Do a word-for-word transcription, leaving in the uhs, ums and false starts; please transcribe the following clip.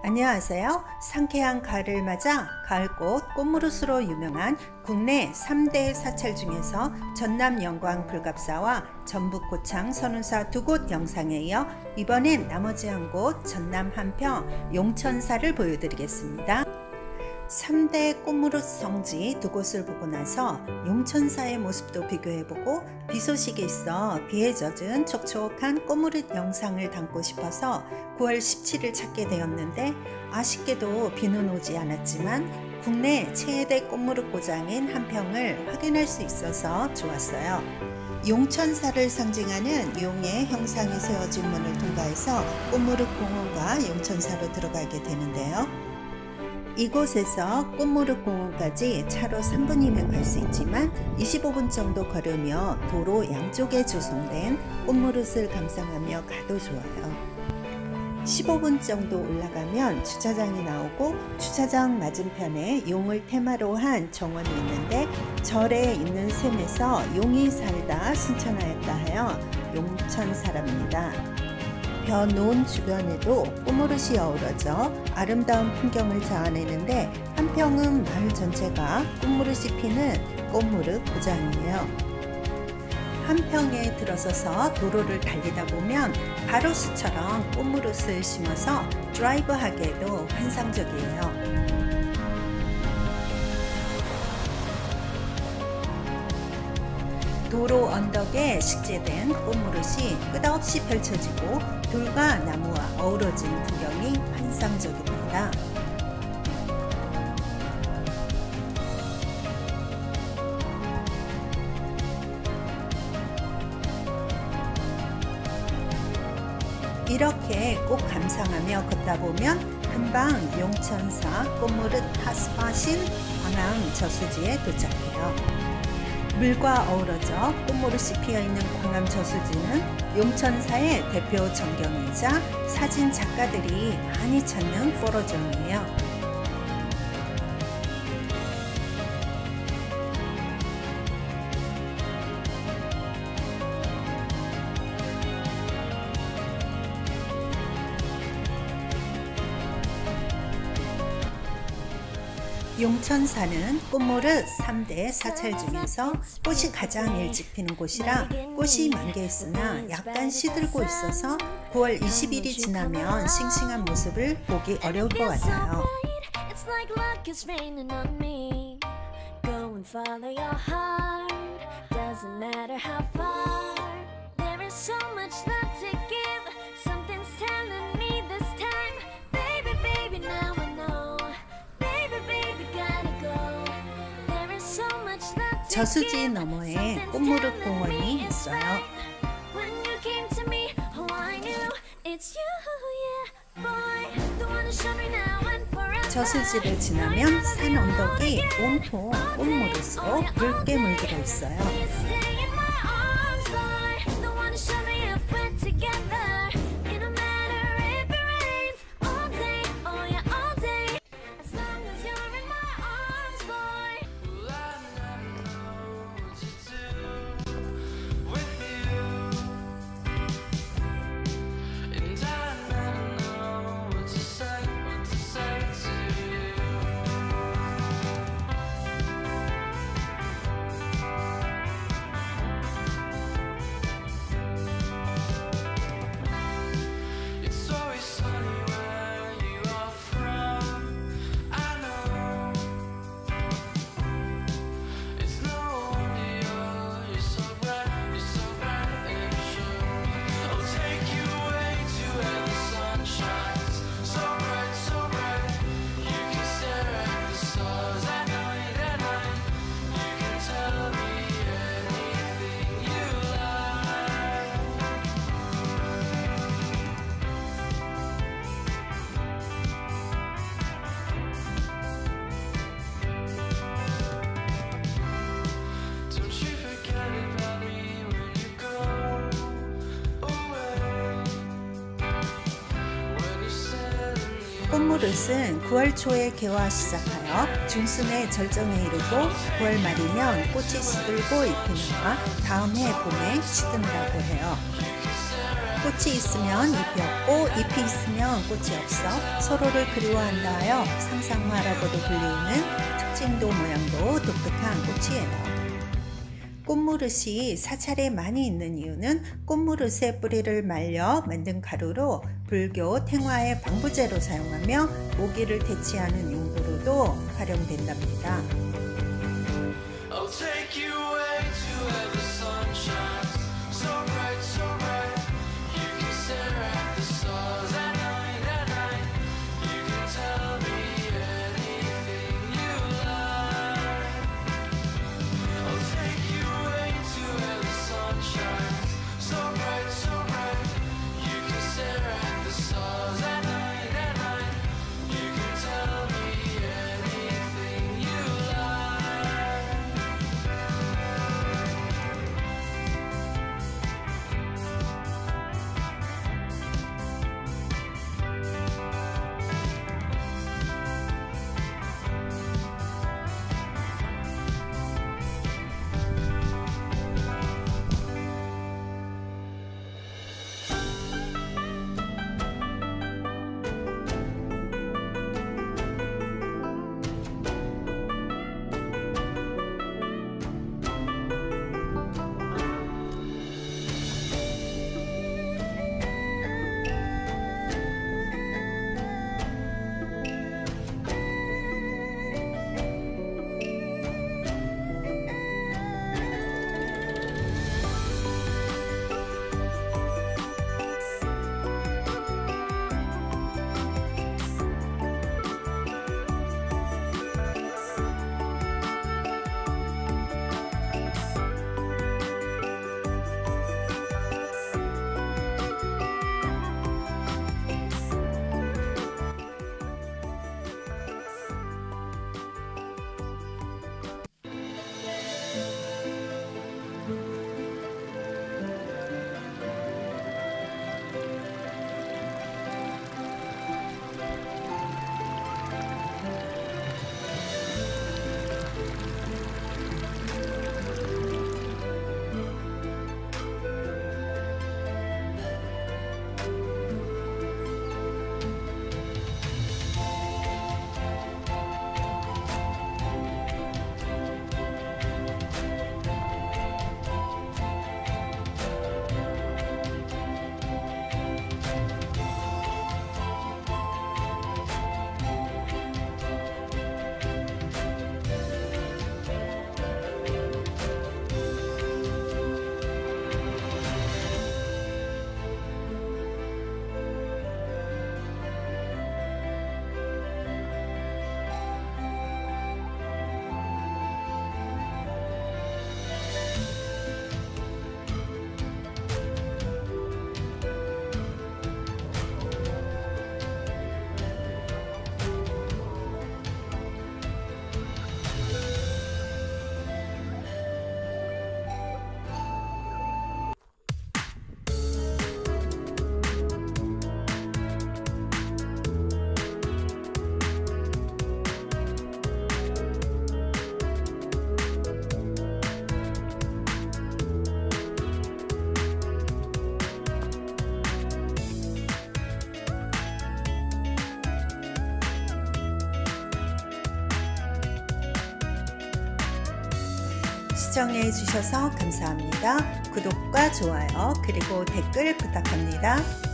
안녕하세요. 상쾌한 가을을 맞아 가을꽃 꽃무릇으로 유명한 국내 삼 대 사찰 중에서 전남 영광 불갑사와 전북 고창 선운사 두 곳 영상에 이어 이번엔 나머지 한 곳 전남 한평 용천사를 보여드리겠습니다. 삼 대 꽃무릇 성지 두 곳을 보고 나서 용천사의 모습도 비교해보고 비 소식이 있어 비에 젖은 촉촉한 꽃무릇 영상을 담고 싶어서 구월 십칠일 찾게 되었는데, 아쉽게도 비는 오지 않았지만 국내 최대 꽃무릇 고장인 한평을 확인할 수 있어서 좋았어요. 용천사를 상징하는 용의 형상이 세워진 문을 통과해서 꽃무릇 공원과 용천사로 들어가게 되는데요. 이곳에서 꽃무릇 공원까지 차로 삼 분이면 갈 수 있지만 이십오 분 정도 걸으며 도로 양쪽에 조성된 꽃무릇을 감상하며 가도 좋아요. 십오 분 정도 올라가면 주차장이 나오고, 주차장 맞은편에 용을 테마로 한 정원이 있는데, 절에 있는 샘에서 용이 살다 순천하였다 하여 용천사랍니다. 벼논 주변에도 꽃무릇이 어우러져 아름다운 풍경을 자아내는데, 한평은 마을 전체가 꽃무릇이 피는 꽃무릇 고장이에요. 한평에 들어서서 도로를 달리다 보면 바로 수처럼 꽃무릇을 심어서 드라이브하기에도 환상적이에요. 도로 언덕에 식재된 꽃무릇이 끝없이 펼쳐지고 돌과 나무와 어우러진 풍경이 환상적입니다. 이렇게 꽃 감상하며 걷다 보면 금방 용천사 꽃무릇 핫스팟인 광암 저수지에 도착해요. 물과 어우러져 꽃무릇이 피어있는 광암 저수지는 용천사의 대표 전경이자 사진 작가들이 많이 찾는 포토존이에요. 용천사는 꽃무릇 삼 대 사찰 중에서 꽃이 가장 일찍 피는 곳이라 꽃이 만개했으나 약간 시들고 있어서 구월 이십일이 지나면 싱싱한 모습을 보기 어려울 것 같아요. 저수지 너머에 꽃무릇 공원이 있어요. 저수지를 지나면 산 언덕이 온통 꽃무릇으로 붉게 물들어 있어요. 꽃무릇은 구월 초에 개화 시작하여 중순에 절정에 이르고 구월 말이면 꽃이 시들고 잎이 나와 다음 해 봄에 시드느라고 해요. 꽃이 있으면 잎이 없고 잎이 있으면 꽃이 없어 서로를 그리워한다 하여 상상화라고도 불리우는 특징도 모양도 독특한 꽃이에요. 꽃무릇이 사찰에 많이 있는 이유는 꽃무릇의 뿌리를 말려 만든 가루로 불교 탱화의 방부제로 사용하며 모기를 퇴치하는 용도로도 활용된답니다. I'll take you away to where the sun shines so bright, so bright. You can stare at the stars at night, at night. You can tell me anything you like. I'll take you away to where the sun shines so bright, so bright. You can stare at the stars at night, at night. You can tell me anything you like. 시청해 주셔서 감사합니다. 구독과 좋아요 그리고 댓글 부탁합니다.